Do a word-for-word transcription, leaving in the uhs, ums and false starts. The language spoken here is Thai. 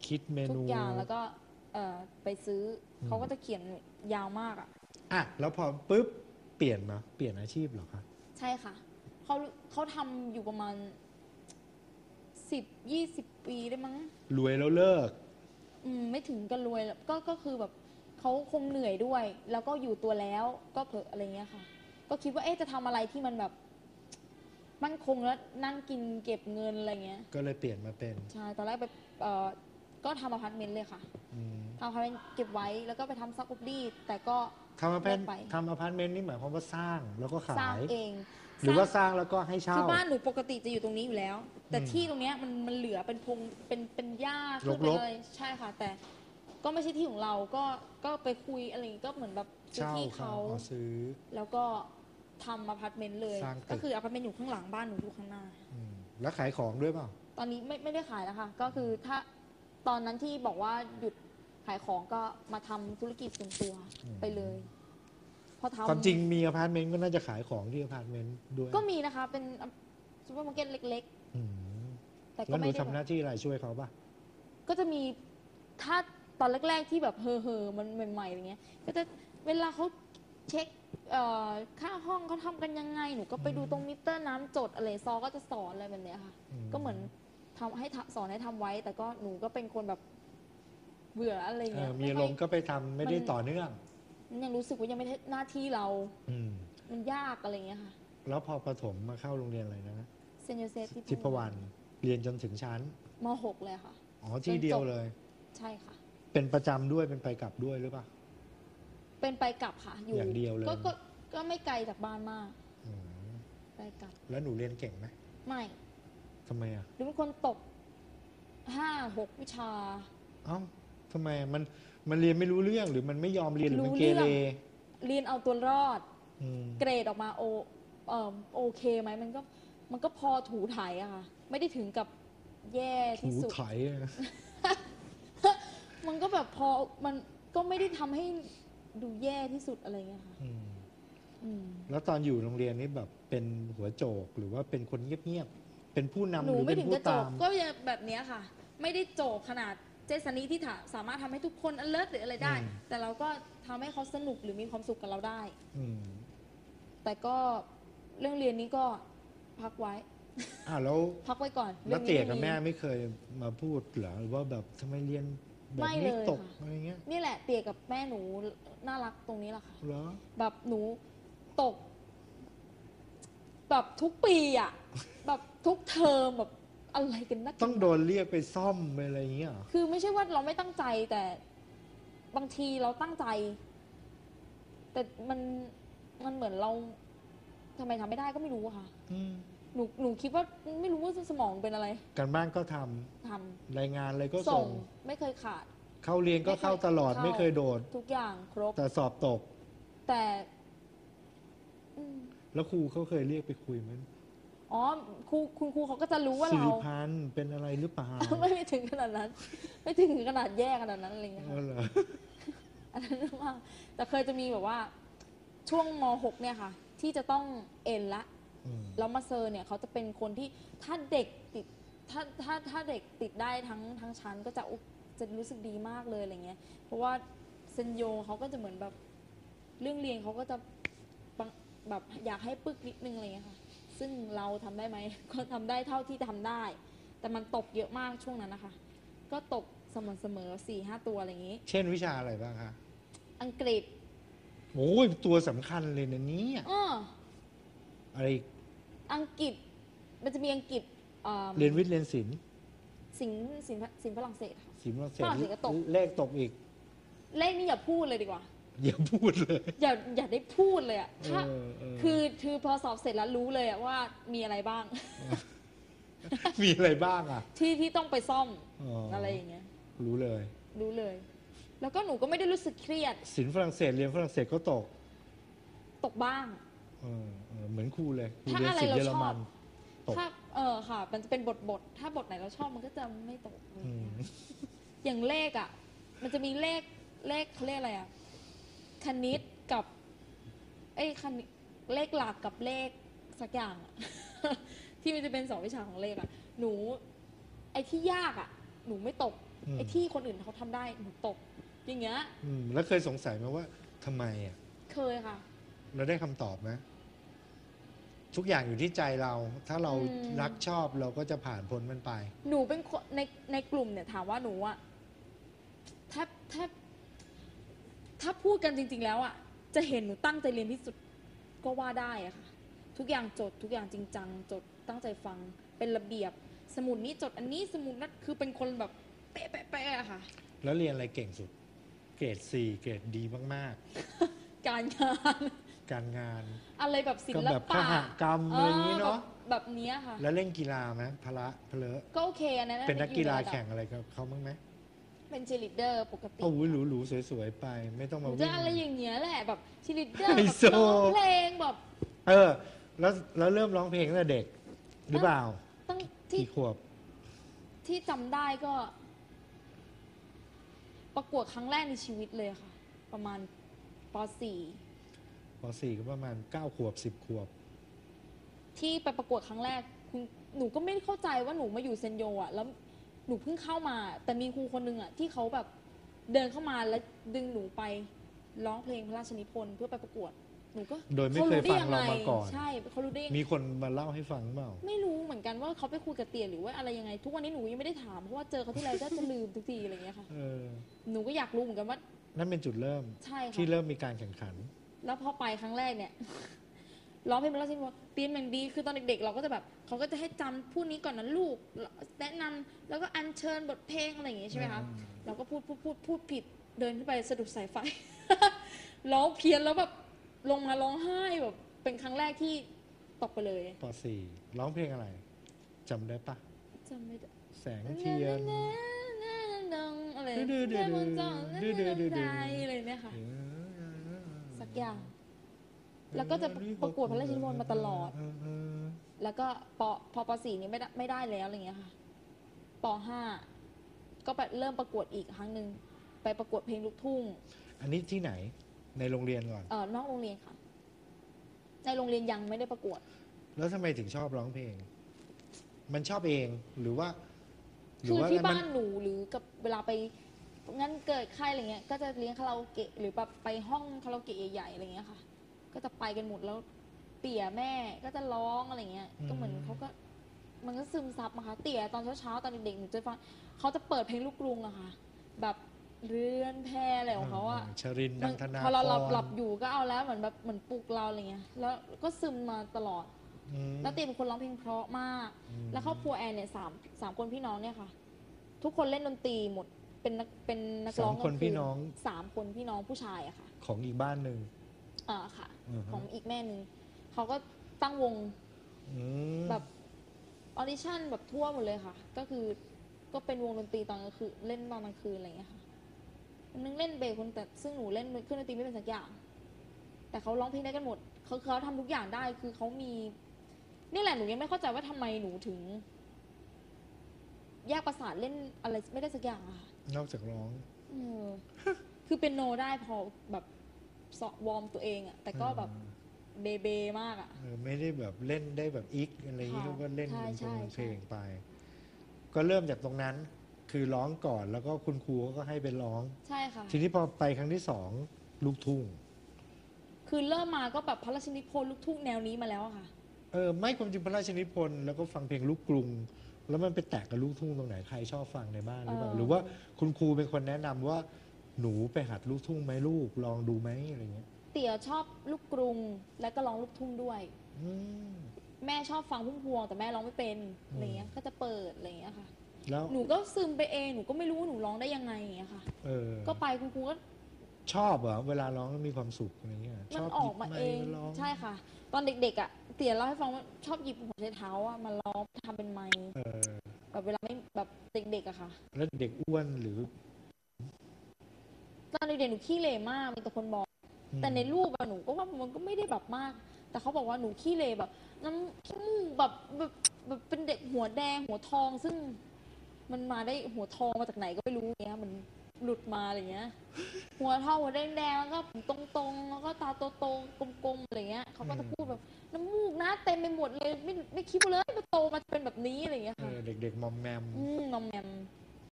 คิดเมทุกนูอย่างแล้วก็เอ่อไปซื้อเขาก็จะเขียนยาวมากอ่ะอ่ะแล้วพอปุ๊บเปลี่ยนมาเปลี่ยนอาชีพเหรอคะใช่ค่ะเขาเขาทำอยู่ประมาณสิบยี่สิบปีได้มั้งรวยแล้วเลิกอืมไม่ถึงกันรวยก็ก็คือแบบเขาคงเหนื่อยด้วย แล้วก็อยู่ตัวแล้วก็เผลออะไรเงี้ยค่ะก็คิดว่าเอ๊ะจะทำอะไรที่มันแบบมั่นคงแล้วนั่งกินเก็บเงินอะไรเงี้ยก็เลยเปลี่ยนมาเป็นใช่ตอนแรกไปเอ่อก็ทำอพาร์ตเมนต์เลยค่ะทำอพาร์ตเมนต์เก็บไว้แล้วก็ไปทำซักอบรีดแต่ก็ทำอพาร์ตเลิกไปทำอพาร์ตเมนต์นี่หมายความว่าสร้างแล้วก็สร้าขายงเองหรือว่าสร้างแล้วก็ให้เช่าคือบ้านหนูปกติจะอยู่ตรงนี้อยู่แล้ว แต่ที่ตรงเนี้ยมันมันเหลือเป็นพงเป็นเป็นหญ้าขึ้นไปเลยใช่ค่ะแต่ก็ไม่ใช่ที่ของเราก็ก็ไปคุยอะไรก็เหมือนแบบซื้อเช่าที่เขาเขาซื้อแล้วก็ทำอพาร์ตเมนต์เลยสร้างตึก็กคืออพาร์ตเมนต์อยู่ข้างหลังบ้านหนูอยู่ข้างหน้าแล้วขายของด้วยเปล่าตอนนี้ไม่ไม่ได้ขายแล้วค่ะก็คือถ้าตอนนั้นที่บอกว่าหยุดขายของก็มาทำธุรกิจส่วนตัวไปเลยพอทำความจริงมีอพาร์ตเมนต์ก็น่าจะขายของที่อพาร์ตเมนต์ด้วยก็มีนะคะเป็นซูเปอร์มาร์เก็ตเล็กๆแต่แล้ก็วหนูไม่ได้ทำหน้าที่อะไรช่วยเขาป่ะก็จะมีถ้าตอนแรกๆที่แบบเฮอเฮอมันใหม่ๆอย่างเงี้ยก็จะเวลาเขาเช็คค่าห้องเขาทำกันยังไงหนูก็ไปดูตรงมิเตอร์น้ำจดอะไรซอก็จะสอนอะไรแบบเนี้ยค่ะก็เหมือนทำให้สอนให้ทำไว้แต่ก็หนูก็เป็นคนแบบเบื่ออะไรเงี้ยมีลมก็ไปทำไม่ได้ต่อเนื่องยังรู้สึกว่ายังไม่ใช่หน้าที่เรามันยากอะไรเงี้ยค่ะแล้วพอประถมมาเข้าโรงเรียนอะไรนะเซนโยเซฟทิพวรรณเรียนจนถึงชั้นม หก เลยค่ะอ๋อที่เดียวเลยใช่ค่ะเป็นประจำด้วยเป็นไปกลับด้วยหรือเปล่าเป็นไปกลับค่ะอยู่อย่างเดียวเลยก็ก็ไม่ไกลจากบ้านมากไปกลับแล้วหนูเรียนเก่งไหมไม่ทำไมอ่ะหนูเป็นคนตกห้าหกวิชาเอ้าทำไมมันมันเรียนไม่รู้เรื่องหรือมันไม่ยอมเรียนหรือมันเกเรเรียนเอาตัวรอดเกรดออกมาโอเออโอเคไหมมันก็มันก็พอถูถ่ายอะค่ะไม่ได้ถึงกับแย่ที่สุดถูถ่ายมันก็แบบพอมันก็ไม่ได้ทำให้ดูแย่ที่สุดอะไรเงี้ยค่ะแล้วตอนอยู่โรงเรียนนี่แบบเป็นหัวโจกหรือว่าเป็นคนเงียบๆเป็นผู้นำหรือเป็นผู้ตามก็แบบนี้ค่ะไม่ได้โจกขนาดเจสันนี้ที่สามารถทำให้ทุกคน alert หรืออะไรได้ แต่เราก็ทำให้เขาสนุกหรือมีความสุขกับเราได้แต่ก็เรื่องเรียนนี้ก็พักไว้อ่าแล้วพักไว้ก่อนแล้วเตี่ยกับแม่ไม่เคยมาพูดเหรอว่าแบบทำไมเรียนแบบนี้ตกอะไรเงี้ยนี่แหละเตี่ยกับแม่หนูน่ารักตรงนี้แหละค่ะเหรอแบบหนูตกแบบทุกปีอ่ะแบบทุกเทอมแบบอะไรกันนักต้องโดนเรียกไปซ่อมไปอะไรเงี้ยคือไม่ใช่ว่าเราไม่ตั้งใจแต่บางทีเราตั้งใจ แต่มันมันเหมือนเราทำไมทำไม่ได้ก็ไม่รู้อะค่ะหนูหนูคิดว่าไม่รู้ว่าสมองเป็นอะไรการบ้านก็ทำทำรายงานอะไรก็ส่งไม่เคยขาดเข้าเรียนก็เข้าตลอดไม่เคยโดดทุกอย่างครบแต่สอบตกแต่แล้วครูเขาเคยเรียกไปคุยไหมอ๋อครูคุณครูเขาก็จะรู้ว่าเราสิริพันธ์เป็นอะไรหรือเปล่าไม่ถึงขนาดนั้น ไม่ถึงขนาดแย่ขนาดนั้นอะไรเงี้ยอันนั้นว่าแต่เคยจะมีแบบว่าช่วงม หกเนี่ยค่ะที่จะต้องเอ็นละแล้วมาเซอร์เนี่ยเขาจะเป็นคนที่ถ้าเด็กติดถ้าถ้าถ้าเด็กติดได้ทั้งทั้งชั้นก็จะจะรู้สึกดีมากเลยอะไรเงี้ยเพราะว่าเซนโยเขาก็จะเหมือนแบบเรื่องเรียนเขาก็จะแบบอยากให้ปึ๊กนิดนึงอะไรเงี้ยค่ะซึ่งเราทำได้ไหมก็ทำได้เท่าที่ทำได้แต่มันตกเยอะมากช่วงนั้นนะคะก็ตกเสมอเสมอสี่ห้าตัวอะไรอย่างนี้เช่นวิชาอะไรบ้างคะอังกฤษโอ้ยตัวสำคัญเลยนะนี้อะไรอังกฤษมันจะมีอังกฤษเรียนวิทย์เรียนศิลป์ศิลป์ศิลป์ศิลป์ฝรั่งเศสค่ะศิลป์ฝรั่งเศสก็ตกเลขตกอีกเลขนี่อย่าพูดเลยดีกว่าอย่าพูดเลยอย่าอย่าได้พูดเลยอ่ะถ้าคือคือพอสอบเสร็จแล้วรู้เลยว่ามีอะไรบ้างมีอะไรบ้างอ่ะที่ที่ต้องไปซ่อมอะไรอย่างเงี้ยรู้เลยรู้เลยแล้วก็หนูก็ไม่ได้รู้สึกเครียดศิลป์ฝรั่งเศสเรียนฝรั่งเศสก็ตกตกบ้างเหมือนครูเลยครูเรียนศิลป์เยอรมันถ้าเออค่ะมันจะเป็นบทบทถ้าบทไหนเราชอบมันก็จะไม่ตกอย่างเลขอ่ะมันจะมีเลขเลขเขาเรียกอะไรอ่ะคณิตกับไอ้คณิตเลขหลักกับเลขสักอย่างที่มันจะเป็นสองวิชาของเลขอ่ะหนูไอ้ที่ยากอ่ะหนูไม่ตกอืมไอ้ที่คนอื่นเขาทำได้หนูตก อย่างเงี้ยอืมแล้วเคยสงสัยไหมว่าทำไมอ่ะเคยค่ะเราได้คำตอบไหมทุกอย่างอยู่ที่ใจเรา ถ้าเราอืมรักชอบเราก็จะผ่านพ้นมันไปหนูเป็นคนในในกลุ่มเนี่ยถามว่าหนูอะถ้าถ้าถ้าพูดกันจริง ๆ แล้วอะจะเห็นหนูตั้งใจเรียนที่สุดก็ว่าได้อะค่ะทุกอย่างจดทุกอย่างจริงจังจดตั้งใจฟังเป็นระเบียบ สมุดนี้จดอันนี้สมุดนั้นคือเป็นคนแบบเป๊ะเป๊ะเป๊ะอะค่ะแล้วเรียนอะไรเก่งสุด เกรดสี่เกรดดีมากการงานๆ การงานอะไรแบบศิก็ลแบบขปะหกรรมอะไรอย่างนี้เนาะแบบแบบเนี้ยค่ะแล้วเล่นกีฬาไหมพละเพลอก็โอเคอันนั้นเป็นนักกีฬาอยู่ใระดับแข่งอะไรกับเขาบ้างไหมเป็นเชลิเดอร์ปกติโอ้ยหรูๆสวยๆไป ไม่ต้องหมานูวิ่จะงอะไรอย่างเงี้ยแหละแบบเชลิเดอร์ไฮแบบโซร้องเพลงแบบเออ แล้วแล้วเริ่มร้องเพลงตั้งแต่เด็ก หรือเปล่าตั้งที่กี่ขวบที่จำได้ก็ ประกวดครั้งแรกในชีวิตเลยค่ะ ประมาณป .สี่ปสี่ก็ประมาณเก้าขวบสิบขวบที่ไปประกวดครั้งแรกคุณหนูก็ไม่เข้าใจว่าหนูมาอยู่เซนโยอ่ะแล้วหนูเพิ่งเข้ามา แต่มีครูคนหนึงอ่ะที่เขาแบบเดินเข้ามาแล้วดึงหนูไปร้องเพลงพระราชนิพนธ์เพื่อไปประกวดหนูก็โดยไม่เคยฟังเรามาก่อนใช่เขารู้ได้ยังไงมีคนมาเล่าให้ฟังเปล่าไม่รู้เหมือนกันว่าเขาไปคุยกับเตียหรือว่าอะไรยังไง ทุกวันนี้หนูยังไม่ได้ถามเพราะว่าเจอเขาที่ไรก็จะลืมทุกทีอะไรอย่างเงี้ยค่ะเออหนูก็อยากรู้เหมือนกันว่านั่นเป็นจุดเริ่มใช่ค่ะที่เริ่มมีการแข่งขันแล้วพอไปครั้งแรกเนี่ย ร้องเพลงพระราชนิพนธ์เตรียมอย่างดีคือตอนเด็กๆเราก็จะแบบเขาก็จะให้จำพูดนี้ก่อนนะลูกแนะนำแล้วก็อัญเชิญบทเพลงอะไรอย่างงี้ใช่ไหมคะอืมเราก็พูดพูดพูดพูดผิดเดินขึ้นไปสะดุดสายไฟ ร้องเพี้ยนแล้วแบบลงมาร้องไห้แบบเป็นครั้งแรกที่ตกไปเลยปสี่ร้องเพลงอะไรจำได้ปะจำไม่ได้แสงเทียนอะไรดื้อๆๆๆแม่บนจอดื้อๆๆๆใจอะไรเนี่ยค่ะ สักอย่าง แล้วก็จะประกวดพระราชนิพนธ์มาตลอด แล้วก็ปพอปสี่นี้ไม่ได้ไม่ได้แล้วอะไรเงี้ยค่ะปห้าก็ไปเริ่มประกวดอีกครั้งหนึ่งไปประกวดเพลงลูกทุ่งอันนี้ที่ไหนในโรงเรียนก่อนเอ่อนอกโรงเรียนค่ะ ในโรงเรียนยังไม่ได้ประกวดแล้วทำไมถึงชอบร้องเพลง มันชอบเองหรือว่า หรืคือว่าที่มับ้านหนูหรือกับเวลาไปงั้นเกิดใครอะไรเงี้ยก็จะเลี้ยงคาราโอเกะหรือแบบไปห้องคาราโอเกะใหญ่ๆอะไรเงี้ยค่ะ ก็จะไปกันหมดแล้วเตี่ยแม่ก็จะร้องอะไรเงี้ย ก็เหมือนเขาก็มันก็ซึมซับมาค่ะเตี่ยตอนเช้าๆตอนเด็กๆหนูจะฟังเขาจะเปิดเพลงลูกกรุงอะค่ะ แบบเรือนแพอะไรของเขาอะชรินทร์มันันนทนาพอเราหลับพหลับอยู่ก็เอาแล้วเหมือนแบบเหมือนปลุกเราอะไรเงี้ยแล้วก็ซึมมาตลอดอืมแล้วเตี๋ยเป็นคนร้องเพลงเพราะมากอืมแล้วครอบครัวแอนเนี่ยสามสามคนพี่น้องเนี่ยค่ะ ทุกคนเล่นดนตรีหมดเป็นนักเป็นนักร้องสามคนกลางพี่น้องสามคนพี่น้องผู้ชายอะค่ะของอีกบ้านหนึ่งอ่าค่ะอือฮะของอีกแม่หนึ่งเขาก็ตั้งวงอืมแบบออดิชั่นแบบทั่วหมดเลยค่ะ ก็คือก็เป็นวงดนตรีตอนกลางคืนเล่นตอนกลางคืนอะไรอย่างเงี้ยค่ะคนนึงเล่นเบสคนแต่ซึ่งหนูเล่นเครื่องดนตรีไม่เป็นสักอย่าง แต่เขาร้องเพลงได้กันหมดเขาเขาทำทุกอย่างได้คือเขามีนี่แหละหนูยังไม่เข้าใจว่าทำไมหนูถึง แยกประสาทเล่นอะไรไม่ได้สักอย่างอะค่ะนอกจากร้องเออ คือเป็นโนได้พอแบบสอบวอร์มตัวเองอะแต่ก็แบบเบเบมากอะเออไม่ได้แบบเล่นได้แบบอีกอะไรอย่างนี้ค่ะเขาก็เล่นใช่เป็นใช่เพลงใช่ไป ก็เริ่มจากตรงนั้น คือร้องก่อนแล้วก็คุณครูก็ให้ไปร้องใช่ค่ะทีนี้พอไปครั้งที่สองลูกทุ่งคือเริ่มมาก็แบบพระราชนิพนธ์ลูกทุ่งแนวนี้มาแล้วอะค่ะเออไม่ความจริงพระราชนิพนธ์แล้วก็ฟังเพลงลูกกรุง แล้วมันไปแตกกับลูกทุ่งตรงไหนใครชอบฟังในบ้านหรือเปล่าเออหรือว่าคุณครูเป็นคนแนะนำว่า หนูไปหัดลูกทุ่งไหมลูกลองดูไหมอะไรเงี้ยเตี๋ยชอบลูกกรุงและก็ร้องลูกทุ่งด้วยอืมแม่ชอบฟังพุ่มพวงแต่แม่ร้องไม่เป็นอืมอะไรเงี้ยก็จะเปิดอะไรเงี้ยค่ะแล้วหนูก็ซึมไปเองหนูก็ไม่รู้ว่าหนูร้องได้ยังไงอย่างเงี้ยค่ะเออก็ไปคุณครูก็ชอบเหรอเวลาร้องแล้วมีความสุขอะไรเงี้ยชมันอบออกมาเองหยิบไค์ร้องใช่ค่ะ ตอนเด็กๆอ่ะเตี๋ยเล่าให้ฟังว่าชอบหยิบหัวใช้เท้าอ่ะมาร้องทำเป็นไมค์เออแบบเวลาไม่แบบเด็กๆอะค่ะแล้วเด็กอ้วนหรือตอนเด็กๆหนูขี้เหร่มากมีแต่คนบอกอืมแต่ในรูปอะหนูก็ว่ามันก็ไม่ได้แบบมาก แต่เขาบอกว่าหนูขี้เหร่แบบน้ำขี้มูกแบบแบบแบบเป็นเด็กหัวแดงหัวทอง ซึ่งมันมาได้หัวทองมาจากไหนก็ไม่รู้เงี้ยมันหลุดมาอะไรเงี้ย หัวทองหัวแดงๆแล้วก็ผมตรงๆแล้วก็ตาโตๆกลมๆอะไรเงี้ยเขาก็จะพูดแบบน้ำมูกนะเต็มไปหมดเลยไม่ไม่คิดว่าเลยว่าโตมาจะเป็นแบบนี้อะไรเงี้ยเอค่ะอเด็กๆมอมแมมอืมมอมแมม